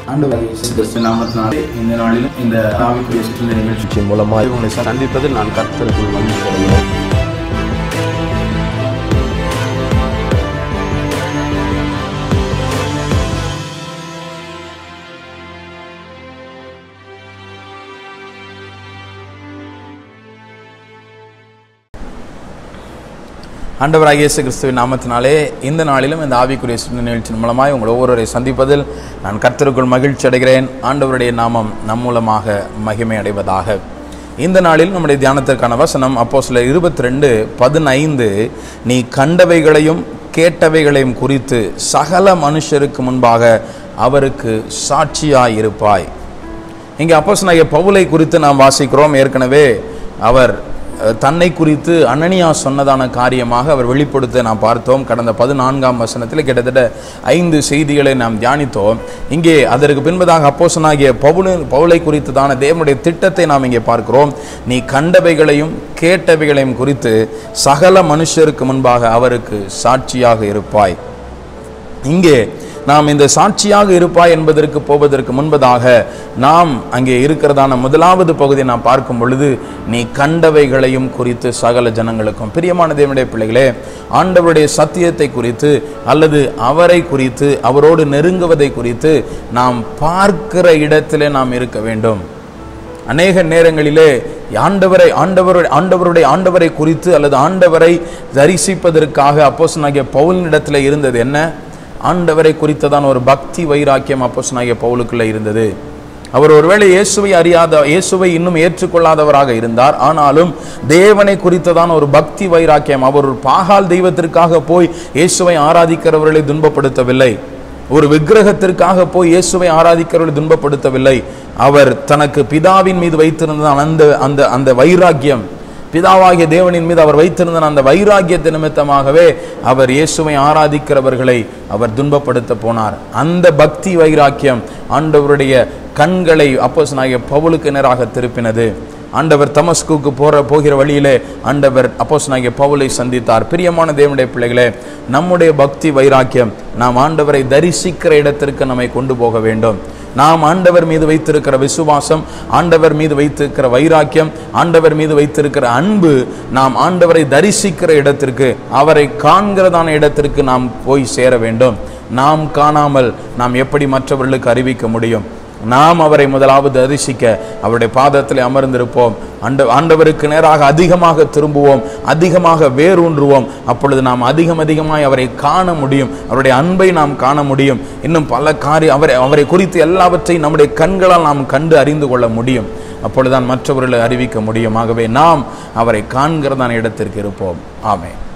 ஆண்டவராகிய இயேசு கிறிஸ்து நாமத்தினாலே இந்த நாளிலும் இந்த ஆவிக்குரிய சுற்றுலா நிகழ்ச்சியின் மூலமாக உங்களை சந்திப்பதில் நான் கர்த்தருக்குள் மகிழ்ச்சி அடைகிறேன். ஆண்டவராகிய இயேசு கிறிஸ்துவின் நாமத்தினாலே இந்த நாளிலும் இந்த ஆவிக்குரிய சுற்றுலா நிகழ்ச்சியின் மூலமாக உங்கள் ஒவ்வொருவரை சந்திப்பதில் நான் கர்த்தருக்குள் மகிழ்ச்சி அடைகிறேன். ஆண்டவருடைய நாமம் நம் மூலமாக மகிமை அடைவதாக. இந்த நாளில் நம்முடைய தியானத்திற்கான வசனம் அப்போஸ்தலர் 22:15. நீ கண்டவைகளையும் கேட்டவைகளையும் குறித்து சகல மனுஷருக்கு முன்பாக அவருக்கு சாட்சியாயிருப்பாய். இங்கே அப்போஸ்தலனாகிய பவுலை குறித்து நாம் வாசிக்கிறோம். ஏற்கனவே அவர் தன்னை குறித்து அனனியா சொன்னதான காரியமாக அவர் வெளிப்படுத்த நாம் பார்த்தோம். கடந்த 14ஆம் வசனத்தில் கிட்டத்தட்ட 5 செய்திகளை நாம் தியானித்தோம். இங்கே அதற்கு பின்பதாக அப்போஸ்தலனாகிய பவுலை குறித்து தான தேவனுடைய திட்டத்தை நாம் இங்கே பார்க்கிறோம். நீ கண்டவைகளையும் கேட்டவைகளையும் குறித்து சகல மனுஷருக்கு முன்பாக அவருக்கு சாட்சியாக இருப்பாய். இங்கே நாம் இந்த சாட்சியாக இருப்பாய் என்பதற்கு போவதற்கு முன்பதாக நாம் அங்கே இருக்கிறதான முதலாவது பகுதியை நாம் பார்க்கும் பொழுது நீ கண்டவைகளையும் குறித்து சகல ஜனங்களுக்கும். பிரியமான தேவனுடைய பிள்ளைகளே, ஆண்டவருடைய சத்தியத்தை குறித்து அல்லது அவரை குறித்து அவரோடு நெருங்குவதை குறித்து நாம் பார்க்கிற இடத்திலே நாம் இருக்க வேண்டும். அநேக நேரங்களிலே ஆண்டவரை குறித்து அல்லது ஆண்டவரை தரிசிப்பதற்காக அப்போஸ்தலனாகிய பவுலினிடத்தில் இருந்தது என்ன? ஆண்டவரை குறித்ததான் ஒரு பக்தி வைராக்கியம் அப்போஸ்தலனாகிய பவுலுக்குள்ள இருந்தது. அவர் ஒருவேளை இயேசுவை இன்னும் ஏற்றுக்கொள்ளாதவராக இருந்தார். ஆனாலும் தேவனை குறித்ததான ஒரு பக்தி வைராக்கியம். அவர் ஒரு பாகால் தெய்வத்திற்காக போய் இயேசுவை ஆராதிக்கிறவர்களை துன்பப்படுத்தவில்லை. ஒரு விக்கிரகத்திற்காக போய் இயேசுவை ஆராதிக்கிறவர்களை துன்பப்படுத்தவில்லை. அவர் தனக்கு பிதாவின் மீது வைத்திருந்த அந்த வைராக்கியம், பிதாவாகிய தேவனின் மீது அவர் வைத்திருந்த அந்த வைராக்கியத்தை நிமித்தமாகவே அவர் இயேசுவை ஆராதிக்கிறவர்களை அவர் துன்பப்படுத்த போனார். அந்த பக்தி வைராக்கியம் ஆண்டவருடைய கண்களை அப்போஸ்தலனாகிய பவுலுக்கு நேராக திருப்பினது. ஆண்டவர் தமஸ்குக்கு போகிற வழியிலே ஆண்டவர் அப்போஸ்தலனாகிய பவுலை சந்தித்தார். பிரியமான தேவனுடைய பிள்ளைகளே, நம்முடைய பக்தி வைராக்கியம் நாம் ஆண்டவரை தரிசிக்கிற இடத்திற்கு நம்மை கொண்டு போக வேண்டும். நாம் ஆண்டவர் மீது வைத்திருக்கிற விசுவாசம், ஆண்டவர் மீது வைத்திருக்கிற வைராக்கியம், ஆண்டவர் மீது வைத்திருக்கிற அன்பு நாம் ஆண்டவரை தரிசிக்கிற இடத்திற்கு, அவரை காண்கிறதான இடத்திற்கு நாம் போய் சேர வேண்டும். நாம் காணாமல் நாம் எப்படி மற்றவர்களுக்கு அறிவிக்க முடியும்? நாம் அவரை முதலாவது தரிசிக்க அவருடைய பாதத்தில் அமர்ந்திருப்போம். ஆண்டவருக்கு நேராக அதிகமாக திரும்புவோம், அதிகமாக வேரூன்றுவோம். அப்பொழுது நாம் அதிகமாய் அவரை காண முடியும், அவருடைய அன்பை நாம் காண முடியும். இன்னும் பல அவரை குறித்து எல்லாவற்றையும் நம்முடைய கண்களால் நாம் கண்டு அறிந்து கொள்ள முடியும். அப்பொழுதுதான் மற்றவர்களை அறிவிக்க முடியும். ஆகவே நாம் அவரை காண்கிறதான இடத்திற்கு இருப்போம். ஆமென்.